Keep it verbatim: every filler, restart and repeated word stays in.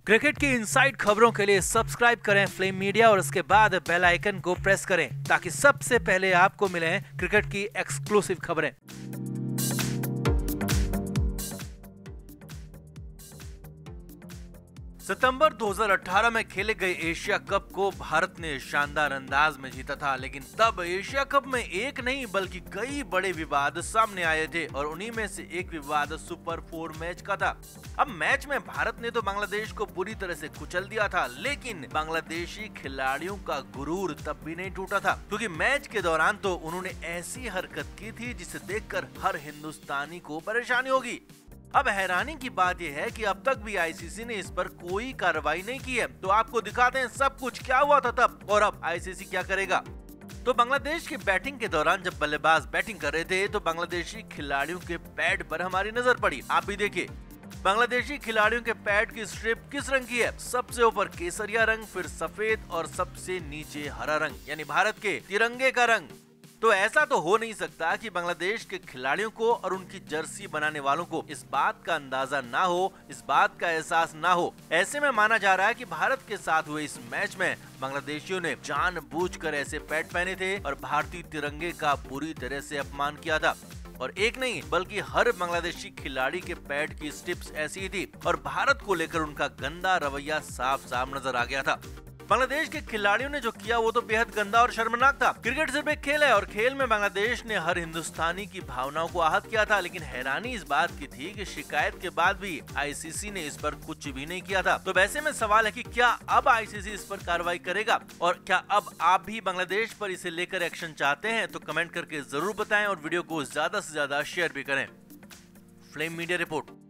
Cricket की inside खबरों के लिए सब्सक्राइब करें फ्लेम मीडिया और उसके बाद बेल आइकन को प्रेस करें ताकि सबसे पहले आपको मिले क्रिकेट की एक्सक्लूसिव खबरें। सितंबर दो हज़ार अठारह में खेले गए एशिया कप को भारत ने शानदार अंदाज में जीता था, लेकिन तब एशिया कप में एक नहीं बल्कि कई बड़े विवाद सामने आए थे और उन्हीं में से एक विवाद सुपर फोर मैच का था। अब मैच में भारत ने तो बांग्लादेश को बुरी तरह से कुचल दिया था, लेकिन बांग्लादेशी खिलाड़ियों का गुरूर तब भी नहीं टूटा था, क्योंकि मैच के दौरान तो उन्होंने ऐसी हरकत की थी जिसे देखकर हर हिंदुस्तानी को परेशानी होगी। अब हैरानी की बात यह है कि अब तक भी आईसीसी ने इस पर कोई कार्रवाई नहीं की है। तो आपको दिखाते हैं सब कुछ क्या हुआ था तब और अब आईसीसी क्या करेगा। तो बांग्लादेश की बैटिंग के दौरान जब बल्लेबाज बैटिंग कर रहे थे तो बांग्लादेशी खिलाड़ियों के पैड पर हमारी नजर पड़ी। आप भी देखिए, बांग्लादेशी खिलाड़ियों के पैड की स्ट्रिप किस रंग की है? सबसे ऊपर केसरिया रंग, फिर सफेद और सबसे नीचे हरा रंग, यानी भारत के तिरंगे का रंग। तो ऐसा तो हो नहीं सकता कि बांग्लादेश के खिलाड़ियों को और उनकी जर्सी बनाने वालों को इस बात का अंदाजा ना हो, इस बात का एहसास ना हो। ऐसे में माना जा रहा है कि भारत के साथ हुए इस मैच में बांग्लादेशियों ने जानबूझकर ऐसे पैड पहने थे और भारतीय तिरंगे का बुरी तरह से अपमान किया था। और एक नहीं बल्कि हर बांग्लादेशी खिलाड़ी के पैड की स्ट्रिप्स ऐसी ही थी और भारत को लेकर उनका गंदा रवैया साफ साफ नजर आ गया था। बांग्लादेश के खिलाड़ियों ने जो किया वो तो बेहद गंदा और शर्मनाक था। क्रिकेट सिर्फ एक खेल है और खेल में बांग्लादेश ने हर हिंदुस्तानी की भावनाओं को आहत किया था, लेकिन हैरानी इस बात की थी कि शिकायत के बाद भी आईसीसी ने इस पर कुछ भी नहीं किया था। तो वैसे में सवाल है कि क्या अब आईसीसी इस पर कार्रवाई करेगा और क्या अब आप भी बांग्लादेश पर इसे लेकर एक्शन चाहते हैं? तो कमेंट करके जरूर बताएं और वीडियो को ज्यादा से ज्यादा शेयर भी करें। Flame media report.